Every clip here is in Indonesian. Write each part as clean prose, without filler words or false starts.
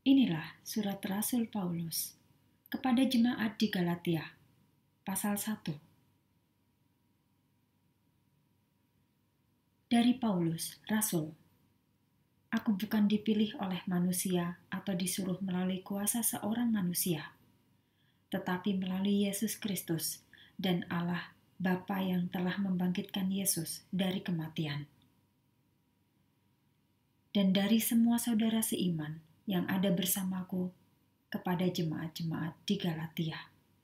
Inilah surat Rasul Paulus kepada jemaat di Galatia, pasal 1. Dari Paulus, Rasul. Aku bukan dipilih oleh manusia atau disuruh melalui kuasa seorang manusia, tetapi melalui Yesus Kristus dan Allah Bapa yang telah membangkitkan Yesus dari kematian. Dan dari semua saudara seiman yang ada bersamaku kepada jemaat-jemaat di Galatia.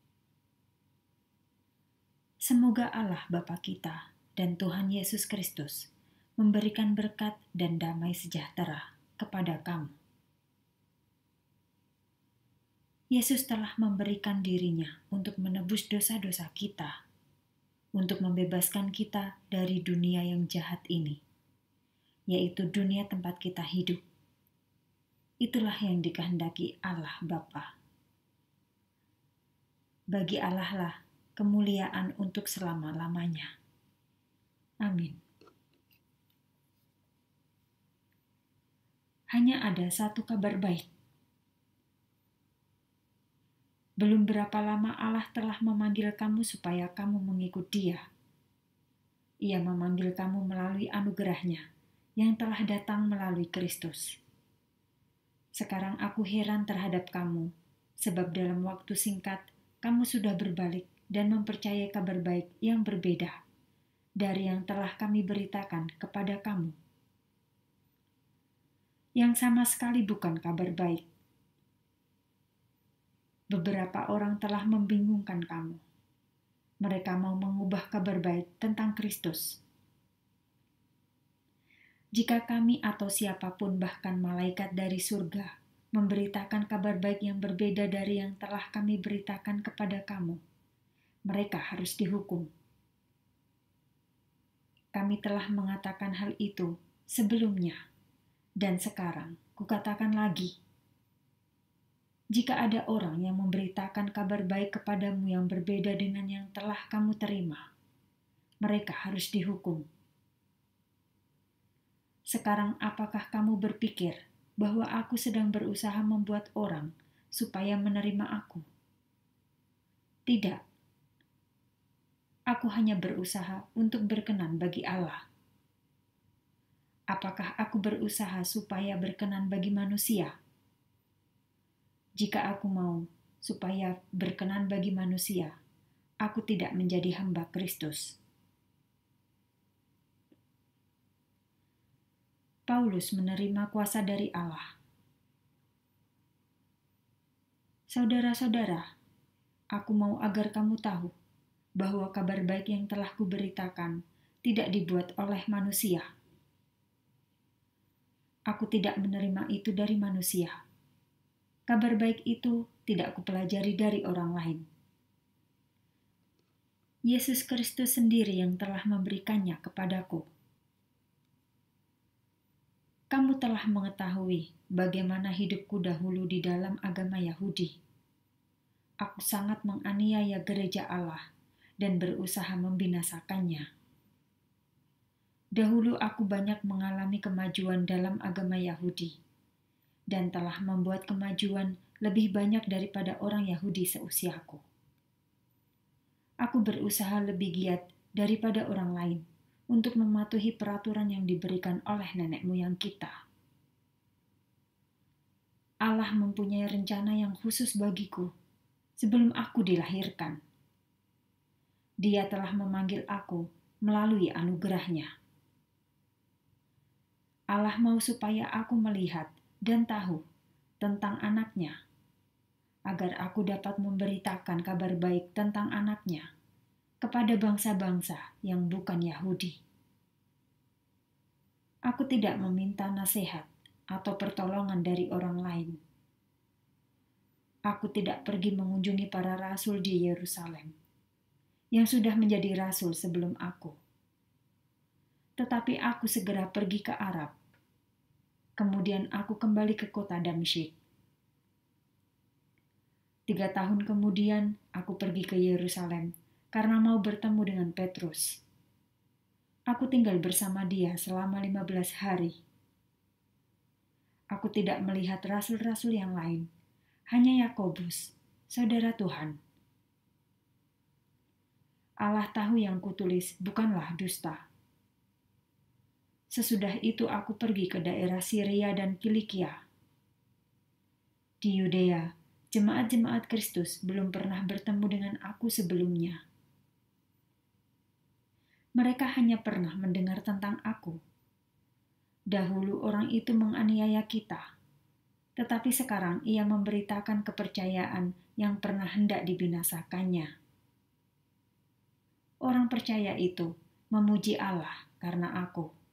Semoga Allah Bapa kita dan Tuhan Yesus Kristus memberikan berkat dan damai sejahtera kepada kamu. Yesus telah memberikan dirinya untuk menebus dosa-dosa kita, untuk membebaskan kita dari dunia yang jahat ini, yaitu dunia tempat kita hidup. Itulah yang dikehendaki Allah Bapa. Bagi Allah lah kemuliaan untuk selama-lamanya. Amin. Hanya ada satu kabar baik. Belum berapa lama Allah telah memanggil kamu supaya kamu mengikut Dia. Ia memanggil kamu melalui anugerah-Nya yang telah datang melalui Kristus. Sekarang aku heran terhadap kamu, sebab dalam waktu singkat kamu sudah berbalik dan mempercayai kabar baik yang berbeda dari yang telah kami beritakan kepada kamu. Yang sama sekali bukan kabar baik. Beberapa orang telah membingungkan kamu. Mereka mau mengubah kabar baik tentang Kristus. Jika kami atau siapapun bahkan malaikat dari surga memberitakan kabar baik yang berbeda dari yang telah kami beritakan kepada kamu, mereka harus dihukum. Kami telah mengatakan hal itu sebelumnya, dan sekarang kukatakan lagi. Jika ada orang yang memberitakan kabar baik kepadamu yang berbeda dengan yang telah kamu terima, mereka harus dihukum. Sekarang apakah kamu berpikir bahwa aku sedang berusaha membuat orang supaya menerima aku? Tidak. Aku hanya berusaha untuk berkenan bagi Allah. Apakah aku berusaha supaya berkenan bagi manusia? Jika aku mau supaya berkenan bagi manusia, aku tidak menjadi hamba Kristus. Paulus menerima kuasa dari Allah. Saudara-saudara, aku mau agar kamu tahu bahwa kabar baik yang telah kuberitakan tidak dibuat oleh manusia. Aku tidak menerima itu dari manusia. Kabar baik itu tidak kupelajari dari orang lain. Yesus Kristus sendiri yang telah memberikannya kepadaku. Kamu telah mengetahui bagaimana hidupku dahulu di dalam agama Yahudi. Aku sangat menganiaya gereja Allah dan berusaha membinasakannya. Dahulu aku banyak mengalami kemajuan dalam agama Yahudi dan telah membuat kemajuan lebih banyak daripada orang Yahudi seusiaku. Aku berusaha lebih giat daripada orang lain untuk mematuhi peraturan yang diberikan oleh nenek moyang kita. Allah mempunyai rencana yang khusus bagiku sebelum aku dilahirkan. Dia telah memanggil aku melalui anugerah-Nya. Allah mau supaya aku melihat dan tahu tentang anak-Nya, agar aku dapat memberitakan kabar baik tentang anak-Nya kepada bangsa-bangsa yang bukan Yahudi. Aku tidak meminta nasihat atau pertolongan dari orang lain. Aku tidak pergi mengunjungi para rasul di Yerusalem, yang sudah menjadi rasul sebelum aku. Tetapi aku segera pergi ke Arab. Kemudian aku kembali ke kota Damsyik. 3 tahun kemudian aku pergi ke Yerusalem karena mau bertemu dengan Petrus. Aku tinggal bersama dia selama 15 hari. Aku tidak melihat rasul-rasul yang lain, hanya Yakobus, saudara Tuhan. Allah tahu yang kutulis bukanlah dusta. Sesudah itu aku pergi ke daerah Syria dan Kilikia. Di Yudea, jemaat-jemaat Kristus belum pernah bertemu dengan aku sebelumnya. Mereka hanya pernah mendengar tentang aku. Dahulu orang itu menganiaya kita, tetapi sekarang ia memberitakan kepercayaan yang pernah hendak dibinasakannya. Orang percaya itu memuji Allah karena aku.